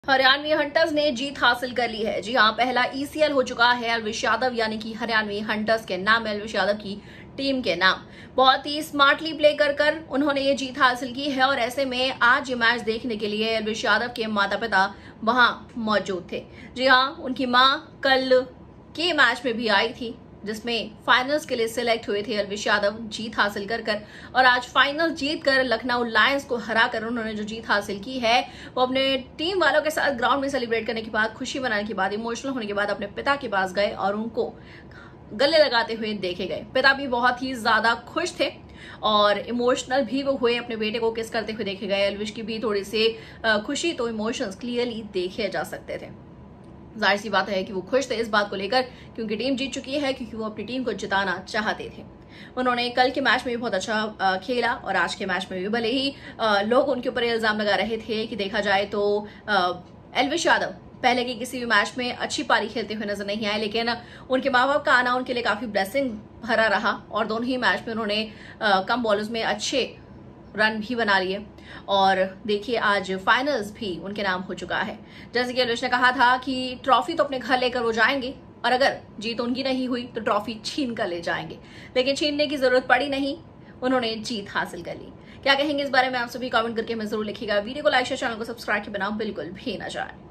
Haryanvi hunters ने जीत हासिल कर ली है। जी हां, पहला ईसीएल हो चुका है एल्विश यादव यानी कि हरियाणवी हंटर्स के नाम, एल्विश यादव की टीम के नाम। बहुत ही स्मार्टली प्ले कर उन्होंने ये जीत हासिल की है और ऐसे में आज ये मैच देखने के लिए एल्विश यादव के माता पिता वहां मौजूद थे। जी हां, उनकी मां कल के मैच में भी आई थी जिसमें फाइनल्स के लिए सिलेक्ट हुए थे एल्विश यादव जीत हासिल कर और आज फाइनल जीत कर लखनऊ लायंस को हराकर उन्होंने जो जीत हासिल की है वो अपने टीम वालों के साथ ग्राउंड में सेलिब्रेट करने के बाद, खुशी मनाने के बाद, इमोशनल होने के बाद अपने पिता के पास गए और उनको गले लगाते हुए देखे गए। पिता भी बहुत ही ज्यादा खुश थे और इमोशनल भी वो हुए, अपने बेटे को किस करते हुए देखे गए। एल्विश की भी थोड़ी सी खुशी तो इमोशंस क्लियरली देखे जा सकते थे। जाहिर सी बात है कि वो खुश थे इस बात को लेकर क्योंकि टीम जीत चुकी है, क्योंकि वो अपनी टीम को जिताना चाहते थे। उन्होंने कल के मैच में भी बहुत अच्छा खेला और आज के मैच में भी भले ही लोग उनके ऊपर इल्जाम लगा रहे थे कि देखा जाए तो एल्विश यादव पहले के किसी भी मैच में अच्छी पारी खेलते हुए नजर नहीं आए, लेकिन उनके माँ बाप का आना उनके लिए काफी ब्लेसिंग भरा रहा और दोनों ही मैच में उन्होंने कम बॉलर्स में अच्छे रन भी बना लिए और देखिए आज फाइनल्स भी उनके नाम हो चुका है। जैसे कि एल्विश ने कहा था कि ट्रॉफी तो अपने घर लेकर वो जाएंगे और अगर जीत उनकी नहीं हुई तो ट्रॉफी छीन कर ले जाएंगे, लेकिन छीनने की जरूरत पड़ी नहीं, उन्होंने जीत हासिल कर ली। क्या कहेंगे इस बारे में आप सभी कमेंट करके हमें जरूर लिखिएगा। वीडियो को लाइक शेयर, चैनल को सब्सक्राइब के बिना बिल्कुल भी ना जाए।